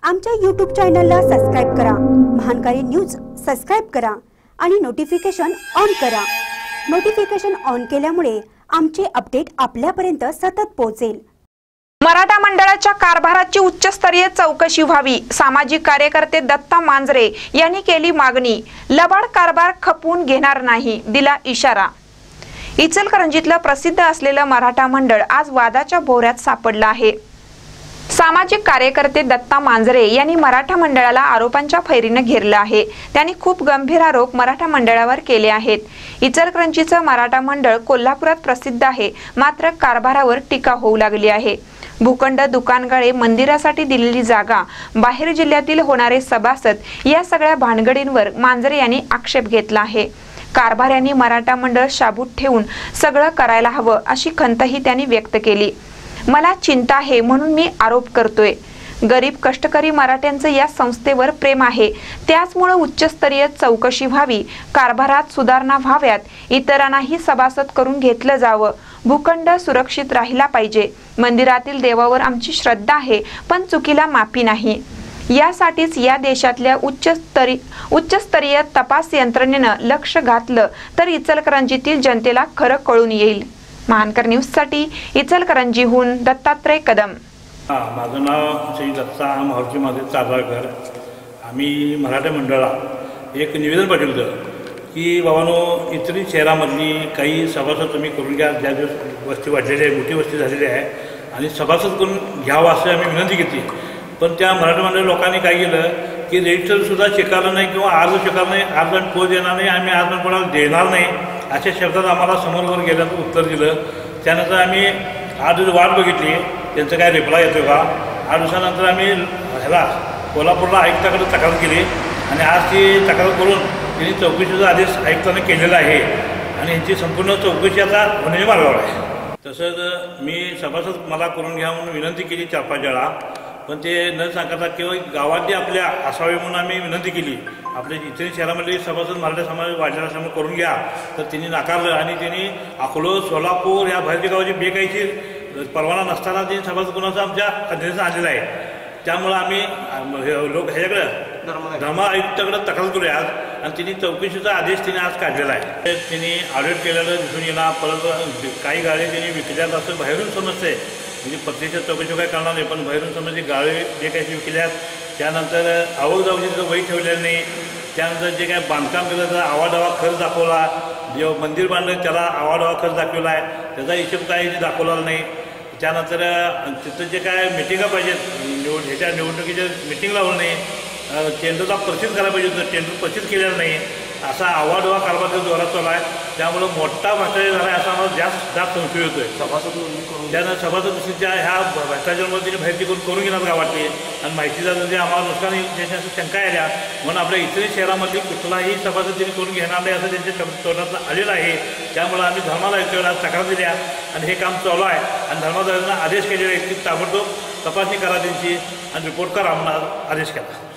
आमच्या YouTube चॅनलला subscribe करा। महानकारी न्यूज सबस्क्राइब करा आणि नोटिफिकेशन ऑन करा। नोटिफिकेशन ऑन केल्यामुळे आमचे अपडेट आपल्यापर्यंत सतत पोहोचेल। मराठा मंडळाच्या कारभाराची उच्चस्तरीय चौकशी व्हावी। सामाजिक कार्यकर्ते दत्ता मांजरे यांनी केली मागणी। लबाड कारभार खपवून घेणार नाही, दिला इशारा। इचलकरंजीतलं प्रसिद्ध असलेलं मराठा मंडळ आज वादाच्या भोवऱ्यात सापडलं आहे। सामाजिक कार्यकर्ते दत्ता मांजरे यांनी मराठा मंडळाला आरोपांच्या फैरीने घेरलं आहे। त्यांनी खूप गंभीर आरोप मराठा मंडळावर केले आहेत। इचलकरंजीचं मराठा मंडळ कोल्हापुरात प्रसिद्ध आहे, मात्र कारभारावर टीका होऊ लागली आहे। भूखंड, दुकानगाळे, मंदिरासाठी दिलेली जागा, बाहेर जिल्ह्यातील होणारे सभासद या सगळ्या भानगडींवर मांजरे यांनी आक्षेप घेतला आहे। कारभाऱ्यांनी मराठा मंडळ शाबूत ठेवून सगळं करायला हवं अशी खंतही त्यांनी व्यक्त केली। मला चिंता आहे म्हणून मी आरोप करतोय। गरीब कष्टकरी मराठ्यांचं या संस्थेवर प्रेम आहे, त्याचमुळे उच्चस्तरीय चौकशी व्हावी, कारभारात सुधारणा व्हाव्यात, इतरांनाही सभासद करून घेतलं जावं, भूखंड सुरक्षित राहिला पाहिजे। मंदिरातील देवावर आमची श्रद्धा आहे, पण चुकीला माफी नाही। यासाठीच या देशातल्या उच्चस्तरीय तपास यंत्रणेनं लक्ष घातलं तर इचलकरंजीतील जनतेला खरं कळून येईल। महानकर न्यूज साठी इचलकरंजीहून दत्तात्रय कदम। माझं नाव श्री दत्ता माहुरजी माझे चारवाळकर। आम्ही मराठा मंडळाला एक निवेदन पाठवलं की बाबांनो, इतरी शहरामधली काही सभासद तुम्ही करून घ्या। ज्या दिवस वस्ती वाढलेली आहे, मोठी वस्ती झालेली आहे आणि सभासद करून घ्यावं असं आम्ही विनंती केली। पण त्या मराठा मंडळ लोकांनी काय केलं की रजिस्टरसुद्धा स्वीकारलं नाही किंवा अर्ज स्वीकारलं नाही, अर्ज आणि पोच देणार नाही, आम्ही अर्ज पण कोणाला देणार नाही अशा शब्दात आम्हाला समोरवर गेल्याचं उत्तर दिलं। त्यानंतर आम्ही 8 दिवस वाट बघितली, त्यांचं काय रिप्लाय येतो का। 8 दिवसानंतर आम्ही ह्याला कोल्हापूरला आयुक्ताकडे तक्रार केली आणि आज ती तक्रार करून त्यांनी चौकशीचा आदेश आयुक्तांनी केलेला आहे आणि यांची संपूर्ण चौकशी आता होण्याच्या मार्गावर आहे। तसंच मी सभासद मला करून घ्या म्हणून विनंती केली 4-5 वेळा, पण ते न सांगता किंवा गावातली आपल्या असावे म्हणून आम्ही विनंती केली। आपल्या इथे शहरामध्ये सभासद मराठा समाज वाढलेला असल्यामुळे करून घ्या, तर त्यांनी नाकारलं आणि त्यांनी अकोला, सोलापूर या बाहेरच्या गावाची बेकायची परवाना नसताना त्यांनी सभासद कोणाचा आमच्या अध्यक्षात आलेला आहे। त्यामुळं आम्ही लोक ह्याच्याकडं धर्म आयुक्ताकडे तक्रार करूया आज आणि त्यांनी चौकशीचा आदेश त्यांनी आज काढलेला आहे। त्यांनी ऑडिट केलेलं दिसून येणार। परत काही गाळे त्यांनी विकल्यात असं बाहेरून समजते, म्हणजे प्रत्यक्ष चौकशी काय करणार नाही, पण बाहेरून समजते गाळे जे काही विकल्यात। त्यानंतर आवक जाऊची तिथं वही ठेवलेलं नाही। त्यानंतर जे काय बांधकाम केलं त्याचा आवाडवा खर्च दाखवला, जे मंदिर बांधलं त्याला आवाडवा खर्च दाखवला आहे, त्याचा हिशोब काय दाखवला नाही। त्यानंतर तिथं जे काय मिटिंगा पाहिजेत, ह्याच्या निवडणुकीच्या मिटिंग लावलं नाही, टेंडरला प्रसिद्ध करायला पाहिजे होतं, टेंडर प्रसिद्ध केलेलं नाही, असा आवाडवा कारभार जोरात चालू आहे। त्यामुळं मोठा भ्रष्टाचार झाला आहे असा आम्हाला जास्त संशय होतोय। त्यानं सभासद दुसरीच्या ह्या भ्रष्टाचारामध्ये त्यांनी बाहेरची करून घेणार गावातली आणि माहितीचा जे आम्हाला नुकसान असं शंका आल्या म्हणून आपल्या इतरही शहरामधली कुठलाही सभासद त्यांनी करून घेणार नाही असं त्यांच्या तोंडात आलेलं आहे। त्यामुळं आम्ही धर्माला तक्रार दिल्या आणि हे काम चालू आहे आणि धर्मादारांना आदेश केलेले आहेत की ताबडतोब तपासणी करा त्यांची आणि रिपोर्ट करा म्हणून आदेश केला।